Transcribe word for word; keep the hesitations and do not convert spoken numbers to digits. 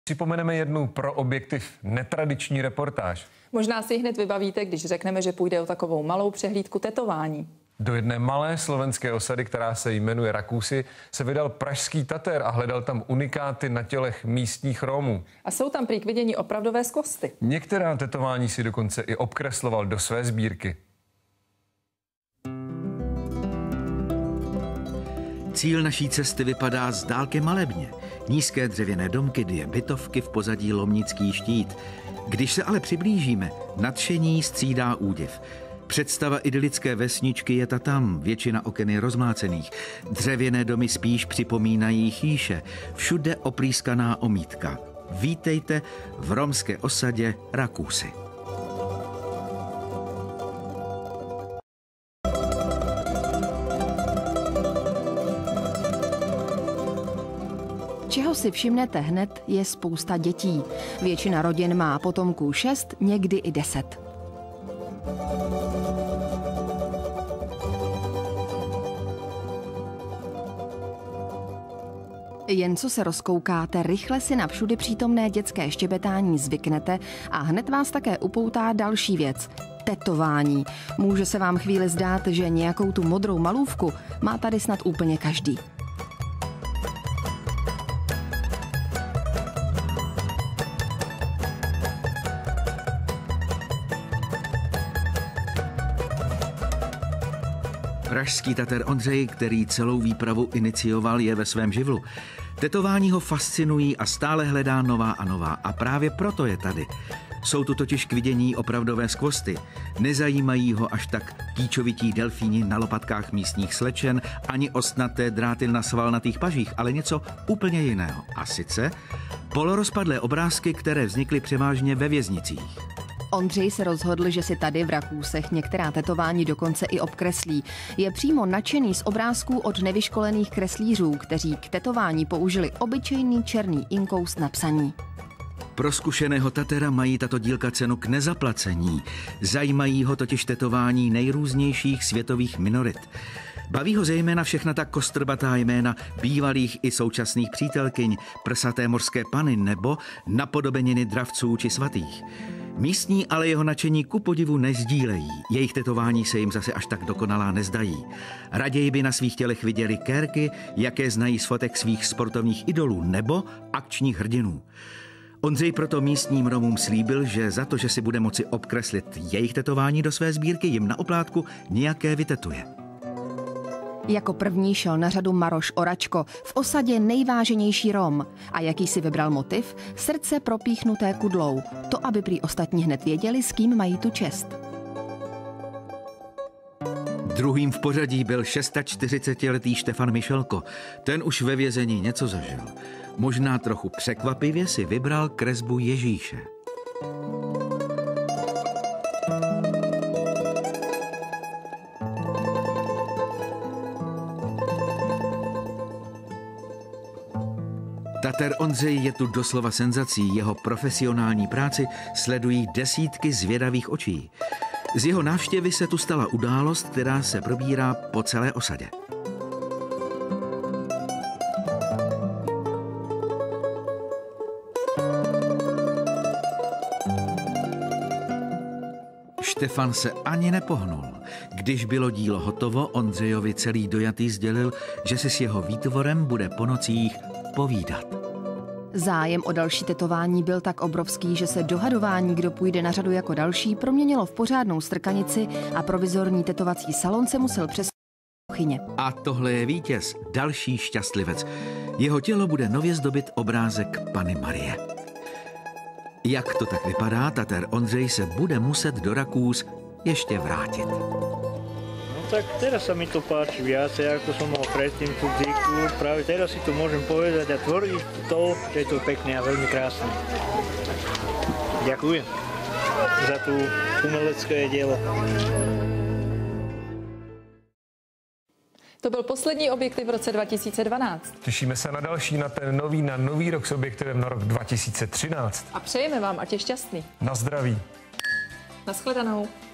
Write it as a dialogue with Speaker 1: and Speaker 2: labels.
Speaker 1: Připomeneme jednu pro Objektiv netradiční reportáž.
Speaker 2: Možná si hned vybavíte, když řekneme, že půjde o takovou malou přehlídku tetování.
Speaker 1: Do jedné malé slovenské osady, která se jmenuje Rakúsy, se vydal pražský Tater a hledal tam unikáty na tělech místních Romů.
Speaker 2: A jsou tam prý k vidění opravdové skvosty.
Speaker 1: Některá tetování si dokonce i obkresloval do své sbírky.
Speaker 3: Cíl naší cesty vypadá z dálky malebně. Nízké dřevěné domky, dvě bytovky, v pozadí lomnický štít. Když se ale přiblížíme, nadšení střídá údiv. Představa idylické vesničky je ta tam, většina oken je rozmlácených. Dřevěné domy spíš připomínají chýše, všude oplískaná omítka. Vítejte v romské osadě Rakúsy.
Speaker 4: Čeho si všimnete hned, je spousta dětí. Většina rodin má potomků šest, někdy i deset. Jen co se rozkoukáte, rychle si na všudy přítomné dětské štěbetání zvyknete a hned vás také upoutá další věc. Tetování. Může se vám chvíli zdát, že nějakou tu modrou malůvku má tady snad úplně každý.
Speaker 3: Pražský Tater Ondřej, který celou výpravu inicioval, je ve svém živlu. Tetování ho fascinují a stále hledá nová a nová a právě proto je tady. Jsou tu totiž k vidění opravdové skvosty. Nezajímají ho až tak kýčovití delfíni na lopatkách místních slečen ani ostnaté dráty na svalnatých pažích, ale něco úplně jiného. A sice polorozpadlé obrázky, které vznikly převážně ve věznicích.
Speaker 4: Ondřej se rozhodl, že si tady v Rakúsech některá tetování dokonce i obkreslí. Je přímo nadšený z obrázků od nevyškolených kreslířů, kteří k tetování použili obyčejný černý inkous na psaní.
Speaker 3: Pro zkušeného Tatera mají tato dílka cenu k nezaplacení. Zajímají ho totiž tetování nejrůznějších světových minorit. Baví ho zejména všechna ta kostrbatá jména bývalých i současných přítelkyň, prsaté morské pany nebo napodobeniny dravců či svatých. Místní ale jeho nadšení ku podivu nezdílejí. Jejich tetování se jim zase až tak dokonalá nezdají. Raději by na svých tělech viděli kérky, jaké znají z fotek svých sportovních idolů nebo akčních hrdinů. Ondřej proto místním Romům slíbil, že za to, že si bude moci obkreslit jejich tetování do své sbírky, jim na oplátku nějaké vytetuje.
Speaker 4: Jako první šel na řadu Maroš Oračko, v osadě nejváženější Rom. A jaký si vybral motiv? Srdce propíchnuté kudlou. To, aby prý ostatní hned věděli, s kým mají tu čest.
Speaker 3: Druhým v pořadí byl čtyřicetišestiletý Štefan Mišelko. Ten už ve vězení něco zažil. Možná trochu překvapivě si vybral kresbu Ježíše. Tater Ondřej je tu doslova senzací. Jeho profesionální práci sledují desítky zvědavých očí. Z jeho návštěvy se tu stala událost, která se probírá po celé osadě. Štefan se ani nepohnul. Když bylo dílo hotovo, Ondřejovi celý dojatý sdělil, že si s jeho výtvorem bude po nocích povídat.
Speaker 4: Zájem o další tetování byl tak obrovský, že se dohadování, kdo půjde na řadu jako další, proměnilo v pořádnou strkanici a provizorní tetovací salon se musel přesunout do kuchyně.
Speaker 3: A tohle je vítěz, další šťastlivec. Jeho tělo bude nově zdobit obrázek Panny Marie. Jak to tak vypadá, Tater Ondřej se bude muset do Rakús ještě vrátit.
Speaker 5: Tak teraz sa mi to páči viacej, ako som mal predtým tú bziku. Práve teraz si to môžem povedať a tvrdiť to, že je to pekné a veľmi krásne. Ďakujem za tú umelecké dielo.
Speaker 2: To byl poslední Objektiv v roce dva tisíce dvanáct.
Speaker 1: Těšíme se na další, na ten nový, na nový rok s Objektivem na rok dva tisíce třináct.
Speaker 2: A přejeme vám, ať je šťastný.
Speaker 1: Na zdraví.
Speaker 2: Naschledanou.